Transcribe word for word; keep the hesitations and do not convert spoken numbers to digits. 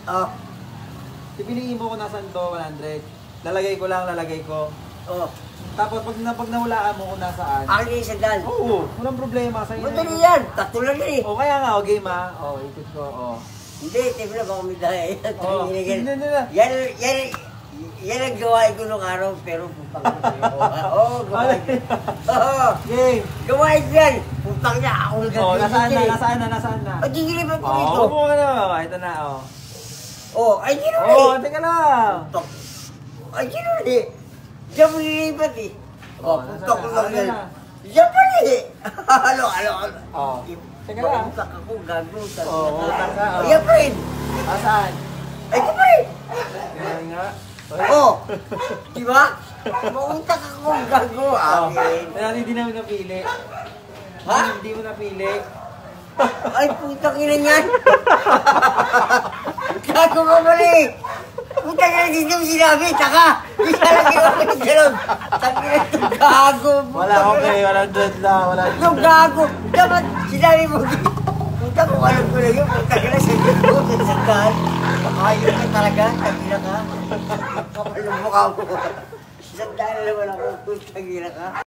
Oh. Pipiliin mo kung nasaan to, one hundred. Lalagay ko lang, lalagay ko. Oh. Tapos pag, na, pag nahulaan mo kung nasaan. Akin yung sandal. Oo, walang problema sa inyo. Madali yan. Tatlo lang yan eh. O kaya nga, o game ha. O, ikot ko, o. Hindi, tibo na baka may dahil. Oh, hindi, hindi, hindi. Yan, yan, yan ang gawain ko nung araw, pero putang na. Oo, gawain ko. Oo. Game. Gawain ko yan. Putang na, ako nagkakita. O, nasaan na, nasaan na, nasaan na. Ay, gigilipan ko O, dito. upo ka na. Ito na, o. Oh, ay, gino na O, eh. teka lang. Putok. Ay, gino na eh. Diyan mo nilipat eh. Oh, Oh, putok nasaan na? lang Ano yan. na? Diyan pa eh. Halo, halo, halo. Oh, teka lang. Bautak ako, gago. Oh, utak ka, oh. Ayan pa rin. Nasaan? Ay, ko pa rin. Yan nga. Oh, di ba? Mautak ako, gago. Oh, Amin. kaya hindi namin napili. Ha? Hindi mo napili. Ay, putang ina niyan. Gago ka pala eh. Putang ina, hindi mo sinabi. Taka. Hindi ka lang yung ako yung galon. Taka ito, gago. Wala, okay. Walang dread lang. Walang Yung gago. Dapat sinabi mo. Puta ko, alam ko na yun. Putang ina, sa iyo ko. Sa sandal. Ayun ka talaga. Tagina ka. Kapal yung mukha mo. Sandal naman ako. Putang ina ka.